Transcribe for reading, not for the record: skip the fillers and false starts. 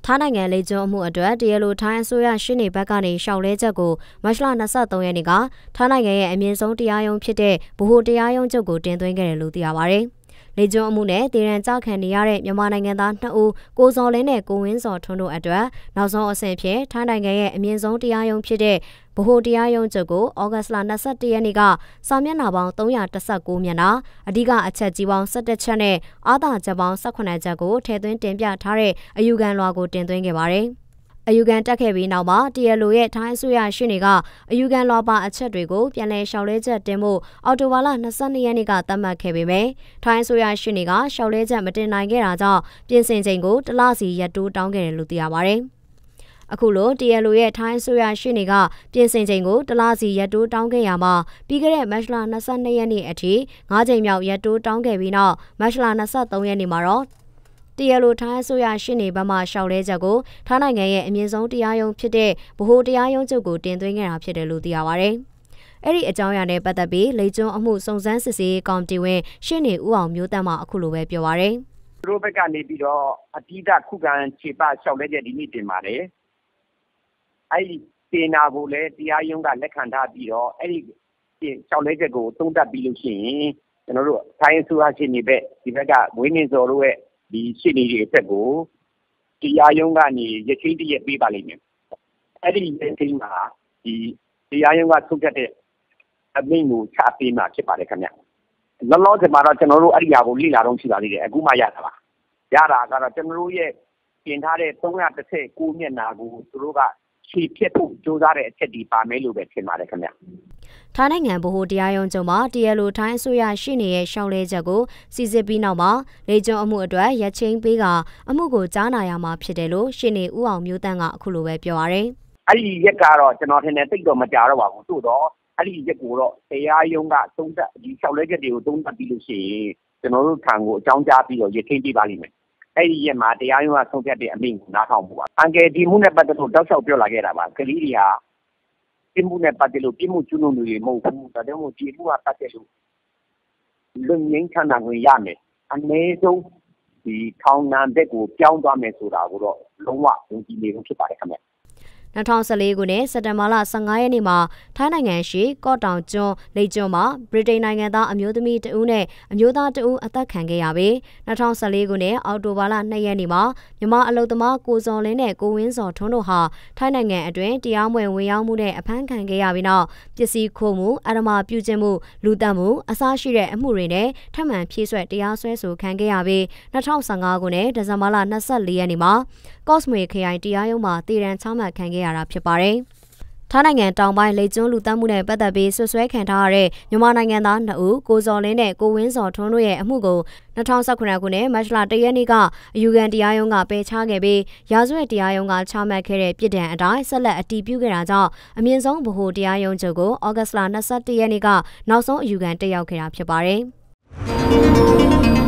ထားနိုင်ငံလေကျွန်းအမှုအတွက်တရားလိုထိုင်းအစိုးရရှင်းနေဘက်ကနေရှောက်လဲချက်ကိုမတ်လ23ရက်နေ့ကထားနိုင်ငံရဲ့အမြင့်ဆုံးတရားရုံးဖြစ်တဲ့ဗဟိုတရားရုံးချုပ်ကိုတင်သွင်းခဲ့တယ်လို့သိရပါဗျ။လေကျွန်းအမှုနဲ့တည်ရန်ကြခံနေရတဲ့မြန်မာနိုင်ငံသား2ဦးကိုဇော်လင်းနဲ့ကိုဝင်းစော်ထွန်းတို့အတွက်နောက်ဆုံးအဆင့်ဖြစ်ထားနိုင်ငံရဲ့အမြင့်ဆုံးတရားရုံးဖြစ်တဲ့ဗဟိုတရားရုံးချုပ်ကိုဩဂတ်လ21ရက်နေ့ကစာမျက်နှာပေါင်း319မျက်နှာအဓိကအချက်ကြီးပေါင်း17ချက်နဲ့အာသာချက်ပေါင်း18ချက်ကိုထည့်သွင်းတင်ပြထားတဲ့အယူခံလွှာကိုတင်သွင်းခဲ့ပါတယ်။အယူခံတက်ခဲ့ပြီးနောက်မှာတရားလိုရဲ့ထိုင်းအစိုးရရှင်းနေကအယူခံလွှာပါအချက်တွေကိုပြန်လည်လျှောက်လဲချက်တင်ဖို့အော်တိုဘာလ22ရက်နေ့ကသတ်မှတ်ခဲ့ပေမယ့်ထိုင်းအစိုးရရှင်းနေကလျှောက်လဲချက်မတင်နိုင်ခဲ့တာကြောင့်ပြင်ဆင်ချိန်ကိုတစ်လစီရက်တိုးတောင်းခဲ့တယ်လို့သိရပါတယ်။အခုလိုတရားလိုရဲ့ထိုင်းအစိုးရရှင်းနေကပြင်ဆင်ချိန်ကိုတစ်လစီရက်တိုးတောင်းခဲ့ရမှာပြီးခဲ့တဲ့မတ်လ22ရက်နေ့အထိ9ချိန်မြောက်ရက်တိုးတောင်းခဲ့ပြီးနောက်မတ်လ23ရက်နေ့မှာတော့တရားလိုထိုင်းအစိုးရရှင်းနေဘက်မှရှောက်လဲချက်ကိုထားနိုင်ငံရဲ့အမြင့်ဆုံးတရားရုံးဖြစ်တဲ့ဗဟိုတရားရုံးချုပ်ကိုတင်သွင်းခဲ့တာဖြစ်တယ်လို့သိရပါဗျ။အဲ့ဒီအကြောင်းအရာနဲ့ပတ်သက်ပြီးလေကျွန်းအမှုစုံစမ်းစစ်ဆေးကော်မတီဝင်ရှင်းနေဦးအောင်မျိုးတန်းမှအခုလိုပဲပြောပါရယ်။သူတို့ဘက်ကနေပြီးတော့အတိအကျခုခံခြေပရှောက်လဲချက်ဒီနေ့တင်ပါတယ်။အဲ့ဒီတင်နာကိုလည်းတရားရုံးကလက်ခံထားပြီးတော့အဲ့ဒီရှောက်လဲချက်ကိုသုံးသပ်ပြီးလို့ရှိရင်ကျွန်တော်တို့ထိုင်းအစိုးရရှင်းနေဘက်ဒီဘက်ကဝင်းနေစော်တို့ရဲ့ဒီရှင်းနေတဲ့အတွက်ကိုတရားရုံးကနေရချင်းတရက်ပေးပါလိမ့်မယ်။အဲ့ဒီရချင်းမှာဒီတရားရုံးကထုတ်ခဲ့တဲ့အမိန့်ကိုချပေးမှာဖြစ်ပါတယ်ခင်ဗျ။လောလောဆယ်မှာတော့ကျွန်တော်တို့အဲ့ဒီဟာကိုလေ့လာတော့ရှိပါသေးတယ်။အခုမှရတာပါ။ရတာကတော့ကျွန်တော်တို့ရဲ့ပြင်ထားတဲ့319မျက်နှာကိုသူတို့ကခြေဖြတ်ဖို့ကြိုးစားတဲ့အချက်ဒီပါမယ်လို့ပဲထင်ပါတယ်ခင်ဗျ။ထားနိုင်ငံဗဟိုတရားရုံးချုပ်မှာတရားလိုထိုင်းအစိုးရရှိနေတဲ့ရှောက်လဲချက်ကိုစီစစ်ပြီးနောက်မှာလေကျွန်းအမှုအတွက်ရက်ချင်းပေးကအမှုကိုကြားနာရမှာဖြစ်တယ်လို့ရှင်းနေဦးအောင်မျိုးတန်းကအခုလိုပဲပြောပါရယ်။အဲ့ဒီရက်ကတော့ကျွန်တော်ထင်တယ်တိတ်တော့မကြတော့ပါဘူး။သို့တော့အဲ့ဒီရက်ကိုတော့တရားရုံးကသုံးသပ်ဒီရှောက်လဲချက်တွေကိုသုံးသပ်ပြီးလို့ရှိရင်ကျွန်တော်တို့ထံကိုအကြောင်းကြားပြီးတော့ရက်ချင်းပေးပါလိမ့်မယ်။အဲ့ဒီရက်မှာတရားရုံးကဆုံးဖြတ်တဲ့အမိန့်ကိုနားထောင်ဖို့ပါ။အန်ကယ်ဒီမှုနဲ့ပတ်သက်လို့တောက်လျှောက်ပြောလာခဲ့တာပါ။ကလေးတွေဟာပြမှုနဲ့ပတ်သက်လို့ပြမှုကျွလွန်တွေမဟုတ်ဘူး။ဒါကြောင့်မို့ဒီမှုကပတ်သက်လို့လွန်ငင်းချမ်းသာခွင့်ရမယ်။အနည်းဆုံးဒီထောင်နာတဲ့ကိုပြောင်းသွားမယ်ဆိုတာကိုတော့လုံးဝဝန်ကြီးနေလို့ဖြစ်ပါတယ်ခင်ဗျ 2014ခုနှစ်စက်တင်ဘာလ15ရက်နေ့မှာထိုင်းနိုင်ငံရှိကော့တောင်ကျွန်းလိတ်ကျွန်းမှာဗြိတိန်နိုင်ငံသားအမျိုးသမီးတဦးနဲ့အမျိုးသားတဦးအသက်ခံခဲ့ရပြီး2014ခုနှစ်အောက်တိုဘာလ2ရက်နေ့မှာမြန်မာအလုပ်သမားကိုဇော်လင်းနဲ့ကိုဝင်းစော်ထွန်းတို့ဟာထိုင်းနိုင်ငံအတွင်းတရားမဝင်ဝင်ရောက်မှုနဲ့အဖမ်းခံခဲ့ရပြီးနောက်ပစ္စည်းခိုးမှုအဓမ္မပြုကျင့်မှုလူသတ်မှုအစရှိတဲ့အမှုတွေနဲ့ထပ်မံဖြည့်ဆွက်တရားစွဲဆိုခံခဲ့ရပြီး2015ခုနှစ်ဒီဇင်ဘာလ24ရက်နေ့မှာကော့စမွေခရိုင်တရားရုံးမှာတည်ရန်ချမှတ်ခံခဲ့ရတာဖြစ်ပါတယ်။ထားနိုင်ငံတောင်ပိုင်းလေကျွန်းလူသတ်မှုနဲ့ပတ်သက်ပြီးဆွဆွဲခံထားရတဲ့မြန်မာနိုင်ငံသား2ဦးကိုဇော်လင်းနဲ့ကိုဝင်းစော်ထွန်းတို့ရဲ့အမှုကို2019ခုနှစ်မတ်လ1ရက်နေ့ကအယူခံတရားရုံးကပယ်ချခဲ့ပြီးရာဇဝတ်တရားရုံးကချမှတ်ခဲ့တဲ့ပြည်ဒဏ်အတိုင်းဆက်လက်အတည်ပြုခဲ့တာကြောင့်အမြင့်ဆုံးဗဟိုတရားရုံးချုပ်ကိုဩဂတ်လ21ရက်နေ့ကနောက်ဆုံးအယူခံတက်ရောက်ခဲ့တာဖြစ်ပါတယ်။